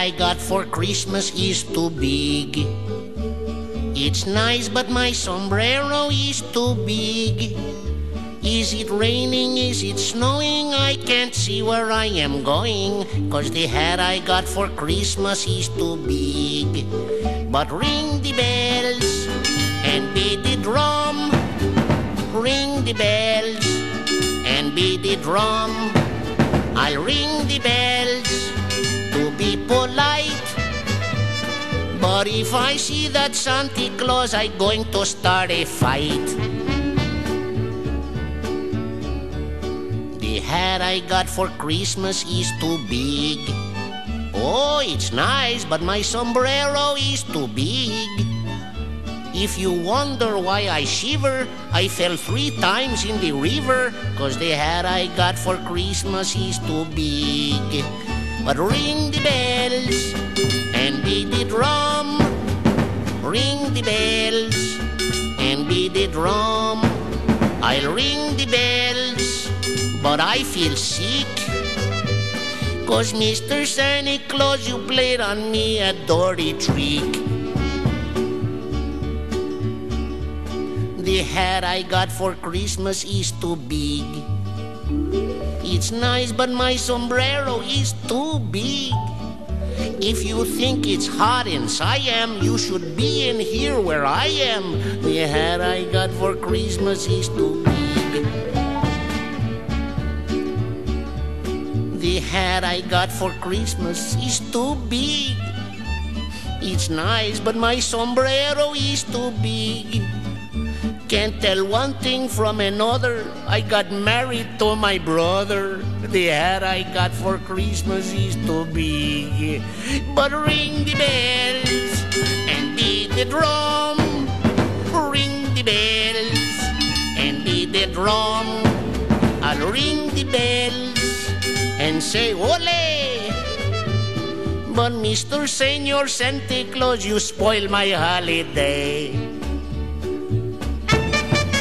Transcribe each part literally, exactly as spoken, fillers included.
I got for Christmas is too big. It's nice, but my sombrero is too big. Is it raining? Is it snowing? I can't see where I am going, 'cause the hat I got for Christmas is too big. But ring the bells and beat the drum. Ring the bells and beat the drum. I'll ring the bells to be polite, but if I see that Santa Claus, I'm going to start a fight. The hat I got for Christmas is too big. Oh, it's nice, but my sombrero is too big. If you wonder why I shiver, I fell three times in the river, 'cause the hat I got for Christmas is too big. But ring the bells and beat the drum. Ring the bells and beat the drum. I'll ring the bells, but I feel sick, 'cause Mister Santa Claus, you played on me a dirty trick. The hat I got for Christmas is too big. It's nice, but my sombrero is too big. If you think it's hot in Siam, you should be in here where I am. The hat I got for Christmas is too big. The hat I got for Christmas is too big. It's nice, but my sombrero is too big. Can't tell one thing from another. I got married to my brother. The hat I got for Christmas is too big. But ring the bells and beat the drum. Ring the bells and beat the drum. I'll ring the bells and say ole. But Mister Senor Santa Claus, you spoil my holiday.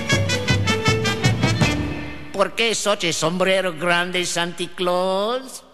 ¿Por qué such a sombrero grande, Santa Claus?